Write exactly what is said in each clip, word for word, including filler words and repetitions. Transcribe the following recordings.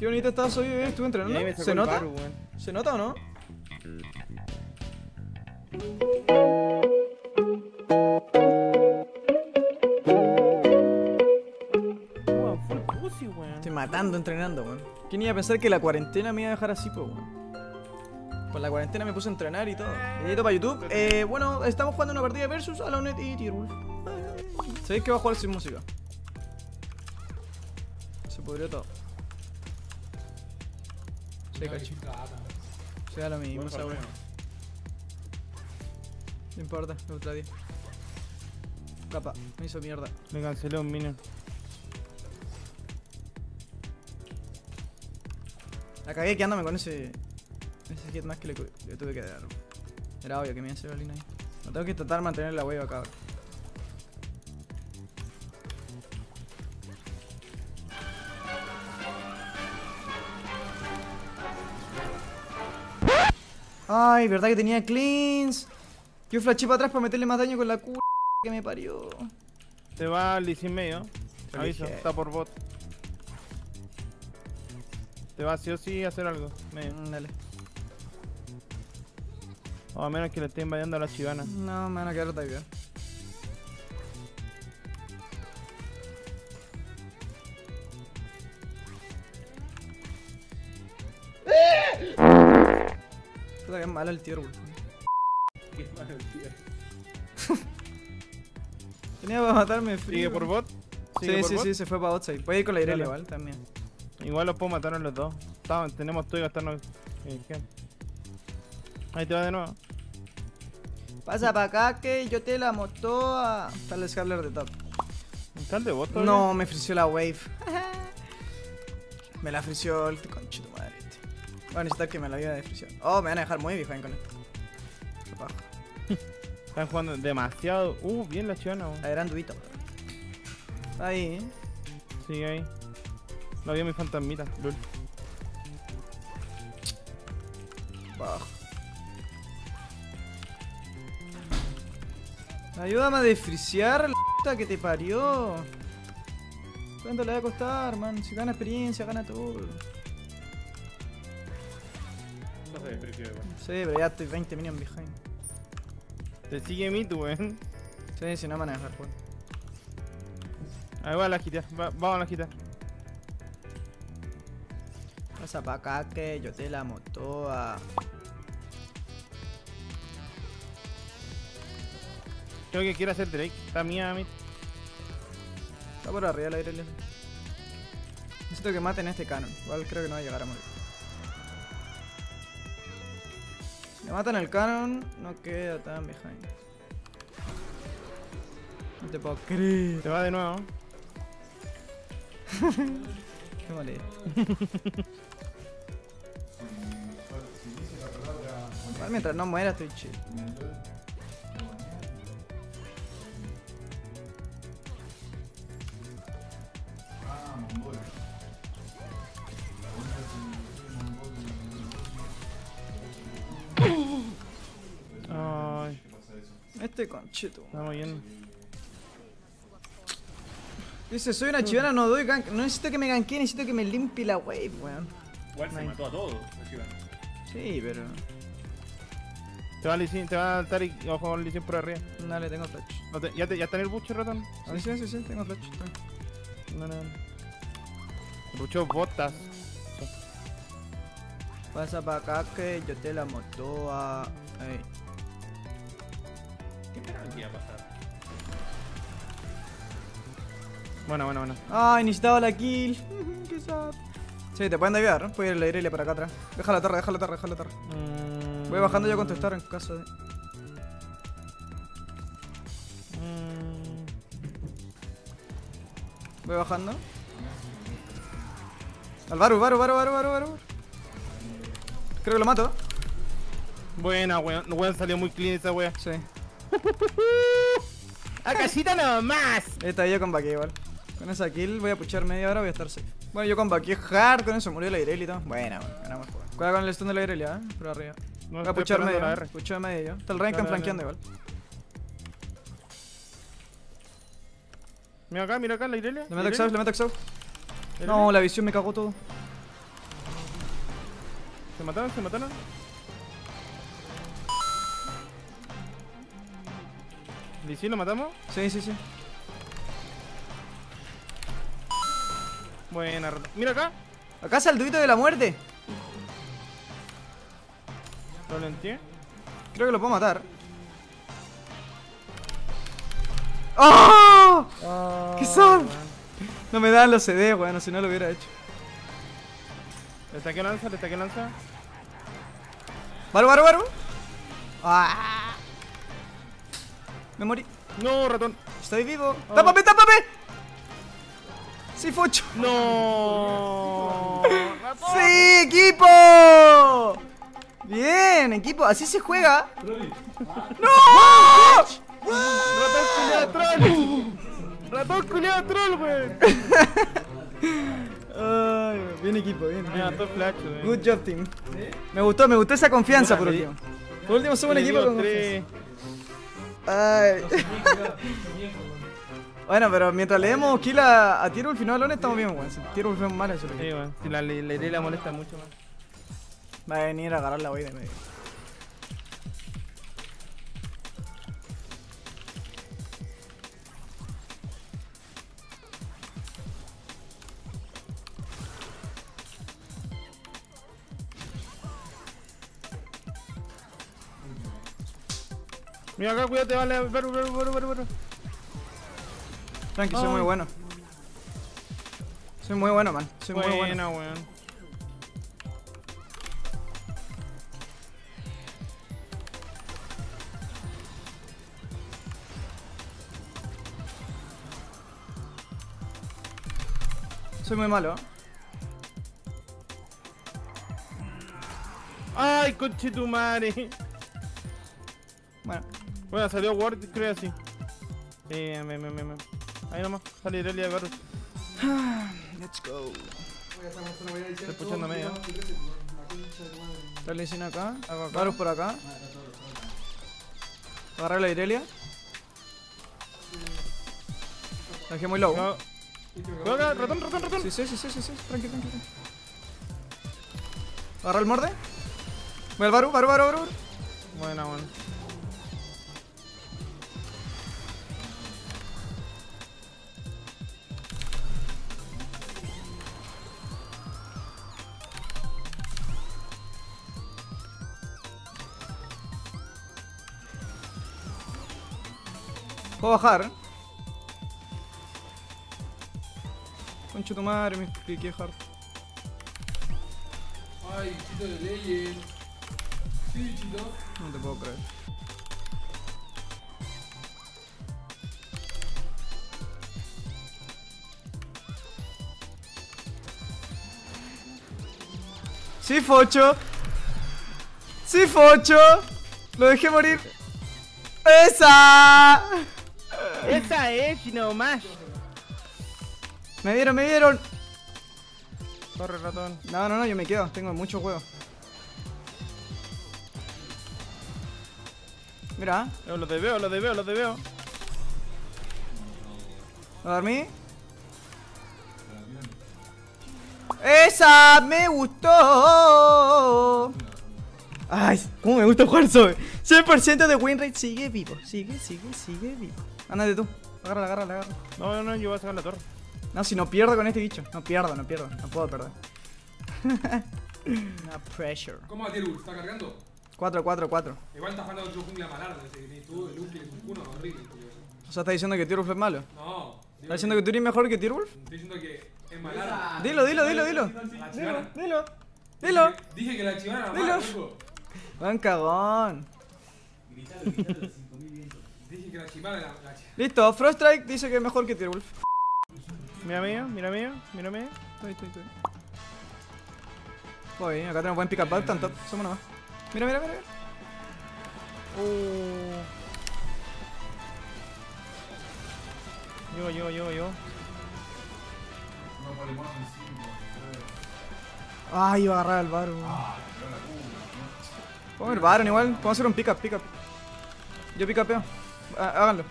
Qué bonito estás hoy, eh. Estuve entrenando. Y ahí me ¿Se sacó el nota? Baru, weón. ¿Se nota o no? Weón, full pussy, weón. Estoy matando entrenando, weón. ¿Quién iba a pensar que la cuarentena me iba a dejar así, pues, weón? Con la cuarentena me puse a entrenar y todo. Edito para YouTube. Eh, bueno, estamos jugando una partida versus Alonet y Tierwolf. ¿Sabéis que va a jugar sin música? Se pudrió todo. Sí, cacho. Se da lo mismo, esa weón. No importa, otra diez. Capa, me hizo mierda. Me cancelé un minion. La cagué quedándome con ese. Ese hit más que le, le tuve que dar. Era obvio que me iba a hacer la línea ahí. No tengo que intentar mantener la wave acá. Ay, verdad que tenía cleans. Yo flashé para atrás para meterle más daño con la c que me parió. Te va al sin medio. Te Aviso, dije. está por bot. Te va sí o sí a hacer algo. Medio. Mm, Dale. O a menos que le esté invadiendo a la chivana. No, me van a quedar tibia. Puta que es malo el Tierwolf. Qué malo, tío. Tenía para matarme frío. ¿Sigue por bot? Sí, ¿Sigue por sí, bot? sí, se fue para outside. Puede ir con la Irelia Dale. igual también. Igual los puedo matar a los dos. Estamos- tenemos todo y gastarnos. eh, ¿qué? Ahí te va de nuevo. Pasa para acá que yo te la moto a... Está el Scarler de top. ¿Está el de bot todavía? No, me frició la wave. Me la frició el conchito madre este. Voy a necesitar que me la vida de fricción. Oh, me van a dejar muy viejo con esto. Qué paja. Están jugando demasiado. Uh, bien la chivana, weón. A ver, anduito. Ahí, ¿eh? Sigue ahí. Lo vio mi fantasmita, lul. Bajo. Ayúdame a desfriciar la puta que te parió. ¿Cuánto le va a costar, man? Si gana experiencia, gana todo. No se despreció igual. Sí, pero ya estoy veinte minions behind. Te sigue Mitu, weón. Sí, si no me van a dejar jugar. Ahí va la quitar. Va, vamos a la quitar. Pasa pa' acá que yo te la moto a... Creo que quiere hacer Drake. Está mía, Mit. Está por arriba la aire. Necesito que maten este canon. Igual creo que no va a llegar a morir. Si le matan el canon, no queda tan behind. No te puedo creer. Te va de nuevo. Qué molesto. Igual mientras no muera estoy chill. Ay, Este conchito. estamos yendo. Dice, soy una chivana, no doy gank. No necesito que me ganque, necesito que me limpie la wave, weón. Igual se Nice. mató a todos, la chivana. Sí, pero... Te va a Licin, te va a estar y ojo con Licin por arriba. No le tengo flash. No te- ya, te, ya está en el buche, ratón. Sí, sí, sí, sí, tengo flash. Está. No, no, no. Rucho botas. Pasa pa' acá que yo te la moto a... Ahí. ¿Qué esperaban que iba a pasar? Bueno, bueno, bueno. Ay, necesitaba la kill. Qué sad. Sí, te pueden divear, ¿no? Puedes ir a la Irelia para acá atrás. Deja la torre, deja la torre, deja la torre. Mm, Voy bajando yo a contestar en caso de... mm, Voy bajando. Al Baru, Baru, Baru, Baru, Baru, Baru. Creo que lo mato. Buena, weón. Weón salió muy clean esa wea. Sí. ¡A casita nomás! Esta yo con Baki igual. Con esa kill voy a puchar media hora, voy a estar safe. Bueno, yo con Baki hard, con eso murió la Irelia y todo. Buena, bueno, ganamos el juego. Cuidado con el stun de la Irelia, eh. Por arriba. No, Voy a estoy puchar esperando la medio. R. Pucho medio yo. Está el Renkan Dale, dale. flanqueando igual. Mira acá, mira acá la Irelia. Le meto Exhaust, le meto Exhaust. No, la visión me cagó todo. ¿Se mataron? ¿Se mataron? ¿Y si lo matamos? Sí, sí, sí. Buena, rata. Mira acá. Acá es el duito de la muerte. Lo lenteé. Creo que lo puedo matar. ¡Oh! Oh, ¿Qué son? weón. No me dan los C D, weón, si no lo hubiera hecho. ¿Le está que lanza? ¿Le está que lanza? ¡Varo, varo, varo! ¡Ah! Me morí. No, ratón. Estoy vivo. Oh. ¡Tápame, tápame! ¡Sí, Focho! No. Ratón. ¡Sí, equipo! Bien, equipo, así se juega. ¡No! Ratón culiado troll. Ratón culiado troll, weón. Ay, bien equipo, bien. Mira, bien. todo flash, weón. Good job, team. Me gustó, me gustó esa confianza por Puta, le último. Por último somos un Le equipo dio con tres. confianza. Ay. Bueno, pero mientras le demos kill a, a Tierwolf y no a Lone, estamos bien, weón. Si Tierwolf es malo, eso es lo Sí, que weón. Si la le la molesta mucho más. va a venir a agarrar la wey de medio. Mira acá, cuídate, vale. Veru, veru, veru, veru, veru. Tranqui, soy muy Ay. bueno. Soy muy bueno, man. Soy muy bueno. Buena, weón. Soy muy malo. Ay, conche tu madre. Bueno, Bueno, salió Ward, creo así. Sí, me, me, me, me. Ahí nomás, sale Irelia de Varus. let's go. Estoy escuchando medio. Dale sin acá. Hago acá. Varus por acá. Agarrar la Irelia. La dejé muy low. No. Cuidado acá, ratón, ratón, ratón. Sí, sí, sí, sí, sí, sí. Tranqui, tranqui, tranqui. Agarra el morde. Voy al Varu, Varu, Varu, Varu. Buena, bueno. Puedo bajar. Concha tu madre, me piqué hard. Ay, Chito de Legend. Sí, Chito. No te puedo creer. Sí, Focho. Sí, Focho. Lo dejé morir. ¡Esa! Esa es, no más. Me dieron, me dieron. Corre, ratón. No, no, no, yo me quedo. Tengo mucho juego. Mira, Yo los de veo, los de veo, los de veo. ¿a dormir? ¡Esa! ¡Me gustó! Ay, cómo me gusta jugar sobre. cien por ciento de win rate. Sigue vivo. Sigue, sigue, sigue vivo. Ándate tú. Agárrala, agárrala, agárrala. No, no, no, yo voy a sacar la torre. No, si no pierdo con este bicho. No pierdo, no pierdo. No puedo perder. No pressure. ¿Cómo va Tierul? ¿Está cargando? cuatro, cuatro, cuatro. Igual está jugando otro jungla malardo. Ese que tú, el Luke, es un cuno horrible. tío. O sea, ¿estás diciendo que Tierwolf es malo? No. ¿Estás diciendo que tú eres mejor que Tierwolf? Estoy diciendo que es malardo. Dilo, dilo, dilo, dilo. La chivana. Dilo. Dilo. Dije que la chivana era Dilo. mala, loco. Van cagón. Dije que la chivana era la chivana. Listo, Froststrike dice que es mejor que Tierwolf. Mira mío, mira mío, mira mío. Estoy, estoy, estoy. Voy, acá tenemos buen pick-up back, tanto. Somos nomás. Mira, mira, mira. mira. Uh. Yo, yo, yo, yo. Ay, iba a agarrar al Baron. Podemos ir Baron igual. Podemos hacer un pick-up, pick-up. Yo pick-upeo. Há- Háganlo.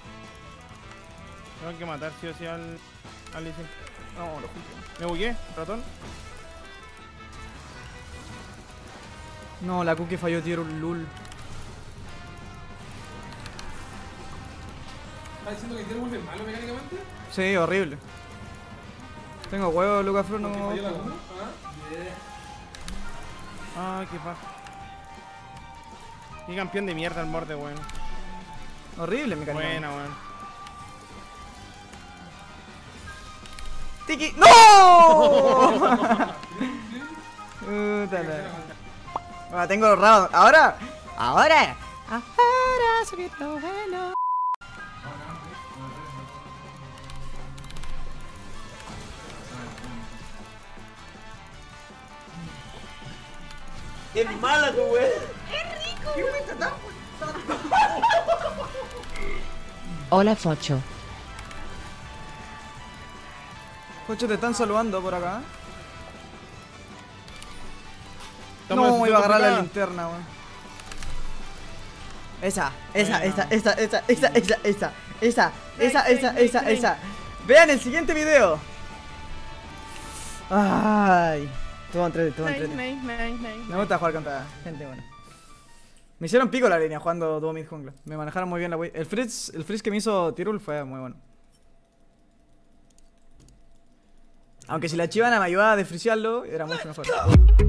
Tengo que matar sí o sí al. al Lee Sin. No, lo justo. Me bugué, ratón. No, la cookie falló tiro un lul. ¿Estás diciendo que Tierwolf es malo mecánicamente? Sí, horrible. Tengo huevos, Lucas Fro, no. Porque falló la Q. Ah, yeah. Ah, qué paja. Qué campeón de mierda el Morde, weón. Horrible, me Buena, weón. ¡Tiki! ¡No! Puta la- Ahora tengo los rounds. Ahora. Ahora. Ahora subir lo bueno. Es mala tu wey. Hola Focho. Coche, te están saludando por acá. Estamos No, iba a necesitando agarrar la picada. linterna, weón. Esa, esa, Bueno. esa, esa, esa, esa, esa, esa, esa, esa, esa, esa, esa. Vean el siguiente video. Ay. Todo entrete, todo entrete. Me gusta jugar contra gente buena. Me hicieron pico la línea jugando dúo mid jungla. Me manejaron muy bien la wey. El freeze, el freeze que me hizo Tyrul fue muy bueno. Aunque si la chivana me ayudaba a desfrisearlo, era mucho mejor.